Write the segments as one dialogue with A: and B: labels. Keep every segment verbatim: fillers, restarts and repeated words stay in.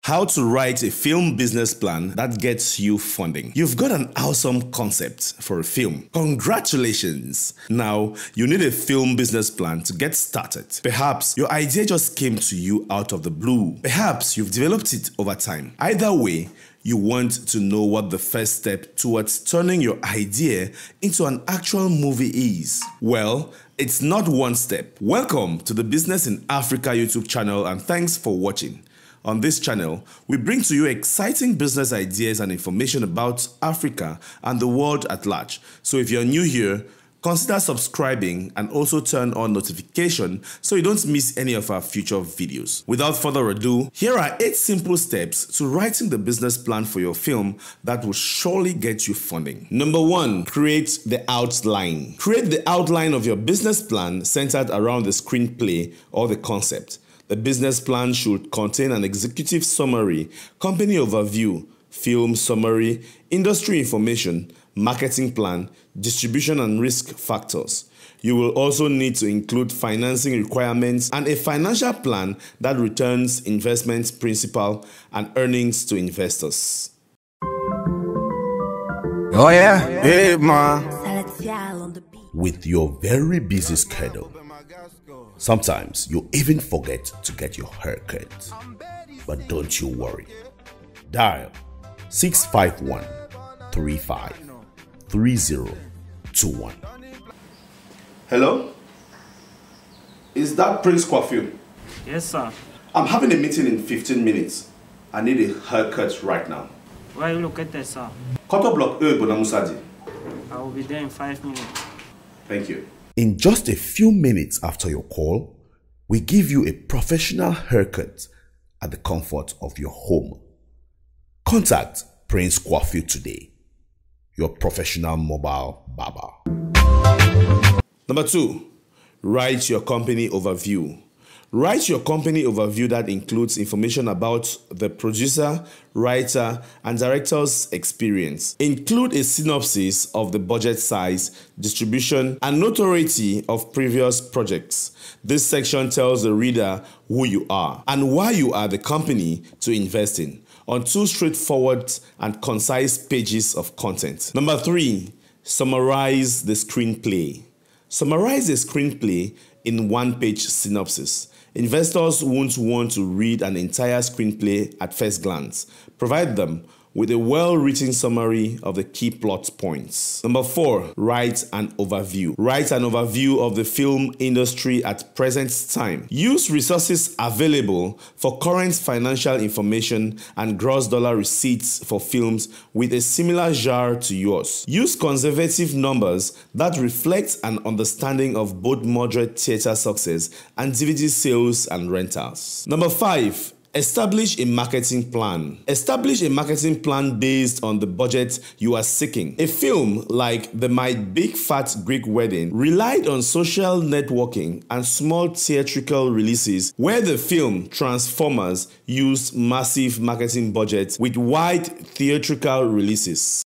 A: How to write a film business plan that gets you funding. You've got an awesome concept for a film. Congratulations! Now, you need a film business plan to get started. Perhaps your idea just came to you out of the blue. Perhaps you've developed it over time. Either way, you want to know what the first step towards turning your idea into an actual movie is. Well, it's not one step. Welcome to the Business in Africa YouTube channel and thanks for watching. On this channel, we bring to you exciting business ideas and information about Africa and the world at large. So if you're new here, consider subscribing and also turn on notification so you don't miss any of our future videos. Without further ado, here are eight simple steps to writing the business plan for your film that will surely get you funding. Number one, create the outline. Create the outline of your business plan centered around the screenplay or the concept. The business plan should contain an executive summary, company overview, film summary, industry information, marketing plan, distribution and risk factors. You will also need to include financing requirements and a financial plan that returns investment principal and earnings to investors.
B: Oh yeah, hey man.
A: With your very busy schedule, sometimes you even forget to get your hair cut. But don't you worry. Dial six five one, three five three zero two one. Hello? Is that Prince Coiffure?
C: Yes, sir.
A: I'm having a meeting in fifteen minutes. I need a haircut right now.
C: Where are you located, sir?
A: Koto Block E, Bonamusadi.
C: I will be there in five minutes.
A: Thank you. In just a few minutes after your call, we give you a professional haircut at the comfort of your home. Contact Prince Coiffure today, your professional mobile barber. Number two, write your company overview. Write your company overview that includes information about the producer, writer, and director's experience. Include a synopsis of the budget size, distribution, and notoriety of previous projects. This section tells the reader who you are and why you are the company to invest in, on two straightforward and concise pages of content. Number three, summarize the screenplay. Summarize the screenplay in one-page synopsis. Investors won't want to read an entire screenplay at first glance. Provide them with a well-written summary of the key plot points. Number four, write an overview. Write an overview of the film industry at present time. Use resources available for current financial information and gross dollar receipts for films with a similar genre to yours. Use conservative numbers that reflect an understanding of both moderate theater success and D V D sales and rentals. Number five, establish a marketing plan. Establish a marketing plan based on the budget you are seeking. A film like The My Big Fat Greek Wedding relied on social networking and small theatrical releases, where the film Transformers used massive marketing budgets with wide theatrical releases.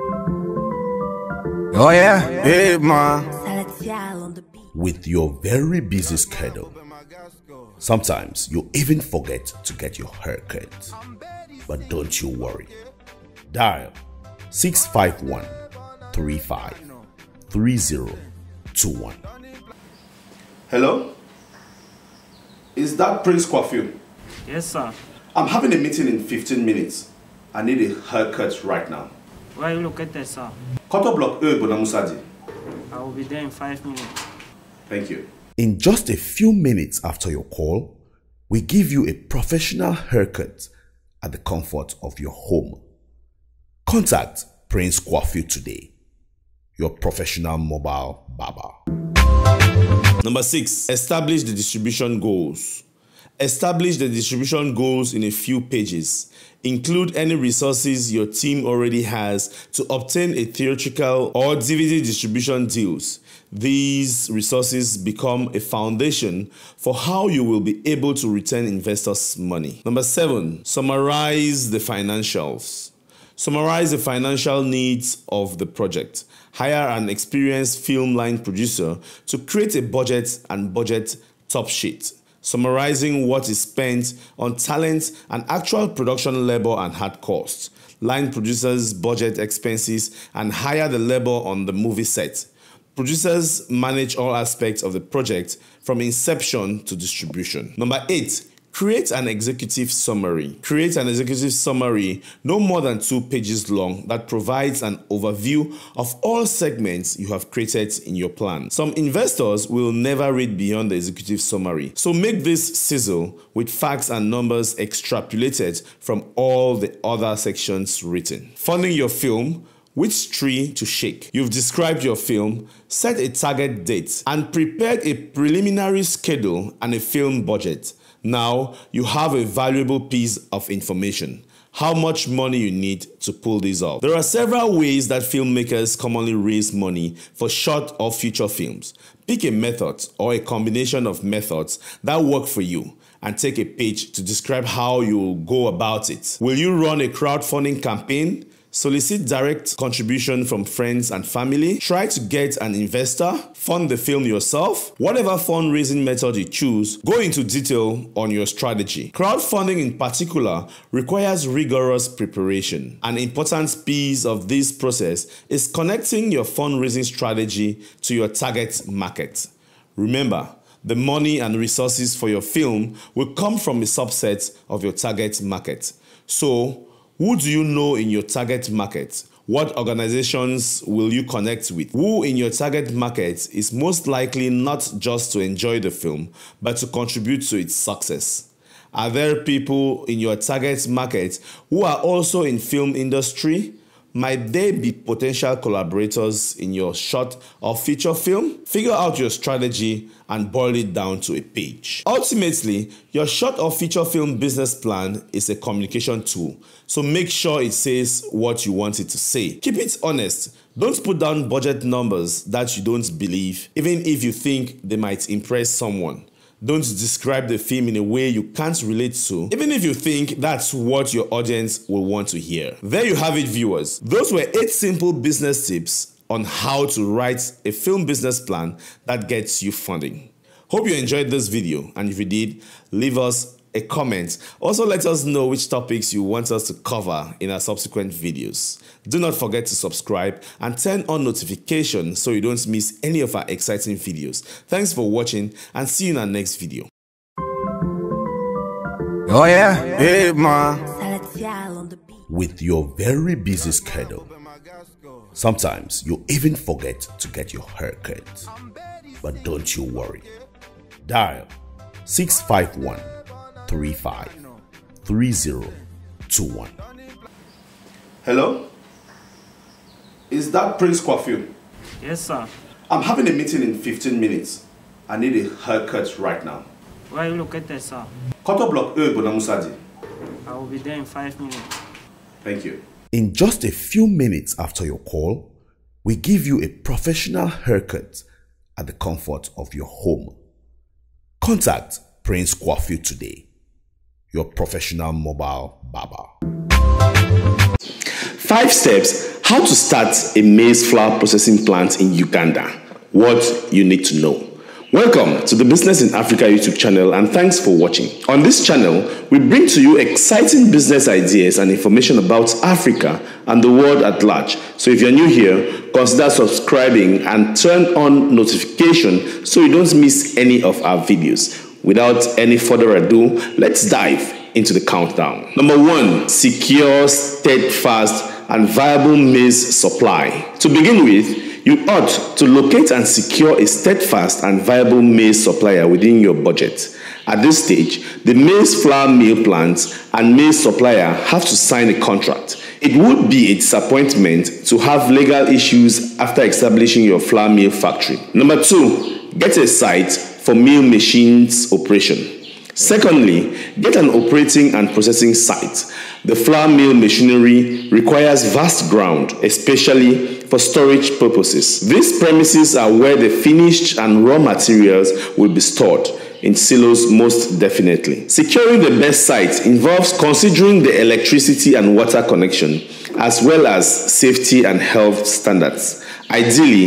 B: Oh yeah, hey man.
A: With your very busy schedule, sometimes you even forget to get your hair cut. But don't you worry. Dial six five one, three five three zero two one. Hello? Is that Prince Coiffure?
C: Yes, sir.
A: I'm having a meeting in fifteen minutes. I need a haircut right now.
C: Where are you located, sir?
A: Koto Block E, Bonamusadi.
C: I will be there in five minutes.
A: Thank you. In just a few minutes after your call, we give you a professional haircut at the comfort of your home. Contact Prince Coiffure today, your professional mobile barber. Number six, establish the distribution goals. Establish the distribution goals in a few pages. Include any resources your team already has to obtain a theatrical or D V D distribution deals. These resources become a foundation for how you will be able to return investors' money. Number seven, summarize the financials. Summarize the financial needs of the project. Hire an experienced film line producer to create a budget and budget top sheet. summarizing what is spent on talent and actual production labor and hard costs, line producers' budget expenses, and hire the labor on the movie set. Producers manage all aspects of the project from inception to distribution. Number eight, create an executive summary. Create an executive summary no more than two pages long that provides an overview of all segments you have created in your plan. Some investors will never read beyond the executive summary, so make this sizzle with facts and numbers extrapolated from all the other sections written. Funding your film. Which tree to shake? You've described your film, set a target date, and prepared a preliminary schedule and a film budget. Now you have a valuable piece of information: how much money you need to pull this off. There are several ways that filmmakers commonly raise money for short or feature films. Pick a method or a combination of methods that work for you and take a page to describe how you will go about it. Will you run a crowdfunding campaign? Solicit direct contribution from friends and family. Try to get an investor. Fund the film yourself. Whatever fundraising method you choose, go into detail on your strategy. Crowdfunding in particular requires rigorous preparation. An important piece of this process is connecting your fundraising strategy to your target market. Remember, the money and resources for your film will come from a subset of your target market. So, who do you know in your target market? What organizations will you connect with? Who in your target market is most likely not just to enjoy the film, but to contribute to its success? Are there people in your target market who are also in film industry? Might they be potential collaborators in your short or feature film? Figure out your strategy and boil it down to a page. Ultimately, your short or feature film business plan is a communication tool, so make sure it says what you want it to say. Keep it honest. Don't put down budget numbers that you don't believe, even if you think they might impress someone. Don't describe the film in a way you can't relate to, even if you think that's what your audience will want to hear. There you have it, viewers. Those were eight simple business tips on how to write a film business plan that gets you funding. Hope you enjoyed this video, and if you did, leave us a comment. Also, let us know which topics you want us to cover in our subsequent videos. Do not forget to subscribe and turn on notifications so you don't miss any of our exciting videos. Thanks for watching, and see you in our next video.
B: Oh yeah, hey ma.
A: With your very busy schedule, sometimes you even forget to get your haircut. But don't you worry. Dial six five one, three five three zero two one. Hello? Is that Prince Coiffure?
C: Yes, sir.
A: I'm having a meeting in fifteen minutes. I need a haircut right now.
C: Where are you located, sir?
A: Koto Block E, Bonamusadi.
C: I will be there in five minutes.
A: Thank you. In just a few minutes after your call, we give you a professional haircut at the comfort of your home. Contact Prince Coiffure today, your professional mobile barber. Five steps how to start a maize flour processing plant in Uganda. What you need to know. Welcome to the Business in Africa YouTube channel, and thanks for watching. On this channel, we bring to you exciting business ideas and information about Africa and the world at large. So if you're new here, consider subscribing and turn on notification so you don't miss any of our videos. Without any further ado, let's dive into the countdown. Number one, secure, steadfast, and viable maize supply. To begin with, you ought to locate and secure a steadfast and viable maize supplier within your budget. At this stage, the maize flour mill plants and maize supplier have to sign a contract. It would be a disappointment to have legal issues after establishing your flour mill factory. Number two, get a site for mill machines operation. Secondly, get an operating and processing site. The flour mill machinery requires vast ground, especially for storage purposes. These premises are where the finished and raw materials will be stored, in silos most definitely. Securing the best site involves considering the electricity and water connection, as well as safety and health standards. Ideally,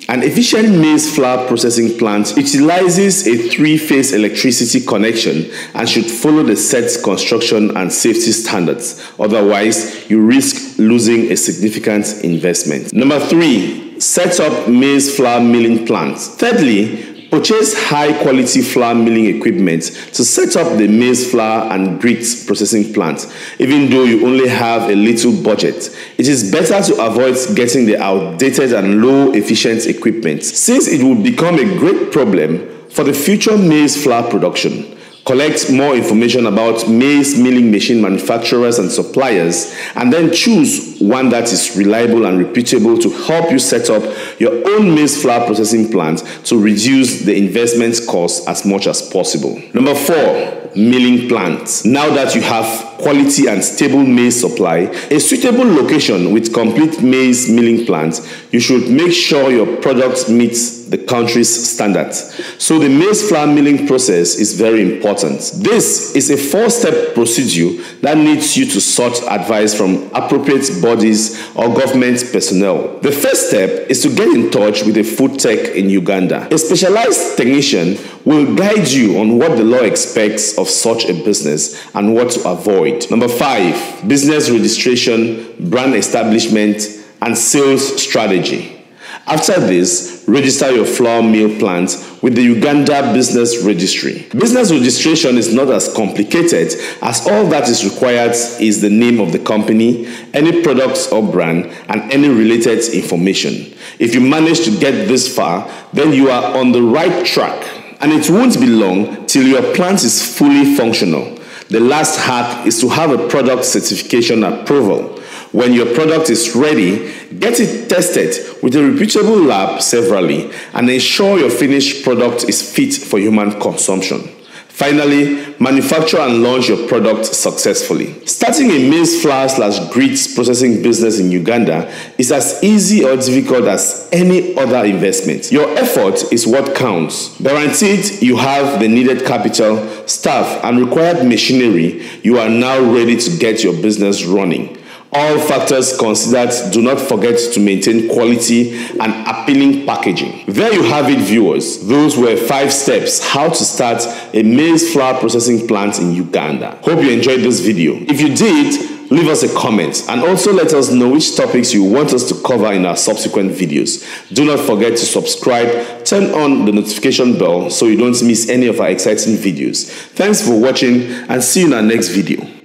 A: An efficient maize flour processing plant utilizes a three-phase electricity connection and should follow the set construction and safety standards. Otherwise, you risk losing a significant investment. Number three, set up maize flour milling plants. Thirdly, purchase high-quality flour milling equipment to set up the maize flour and grits processing plant. Even though you only have a little budget, it is better to avoid getting the outdated and low-efficient equipment, since it will become a great problem for the future maize flour production. Collect more information about maize milling machine manufacturers and suppliers, and then choose one that is reliable and reputable to help you set up your own maize flour processing plant to reduce the investment cost as much as possible. Number four, milling plants. Now that you have quality and stable maize supply, a suitable location with complete maize milling plants, you should make sure your product meets the country's standards. So the maize flour milling process is very important. This is a four-step procedure that needs you to sought advice from appropriate bodies or government personnel. The first step is to get in touch with a food tech in Uganda. A specialized technician will guide you on what the law expects of such a business and what to avoid. Number five, business registration, brand establishment, and sales strategy. After this, register your flour mill plant with the Uganda Business Registry. Business registration is not as complicated, as all that is required is the name of the company, any products or brand, and any related information. If you manage to get this far, then you are on the right track, and it won't be long till your plant is fully functional. The last hack is to have a product certification approval. When your product is ready, get it tested with a reputable lab severally and ensure your finished product is fit for human consumption. Finally, manufacture and launch your product successfully. Starting a maize flour slash grits processing business in Uganda is as easy or difficult as any other investment. Your effort is what counts. Guaranteed you have the needed capital, staff, and required machinery, you are now ready to get your business running. All factors considered, do not forget to maintain quality and appealing packaging. There you have it, viewers. Those were five steps how to start a maize flour processing plant in Uganda. Hope you enjoyed this video. If you did, leave us a comment and also let us know which topics you want us to cover in our subsequent videos. Do not forget to subscribe, turn on the notification bell so you don't miss any of our exciting videos. Thanks for watching and see you in our next video.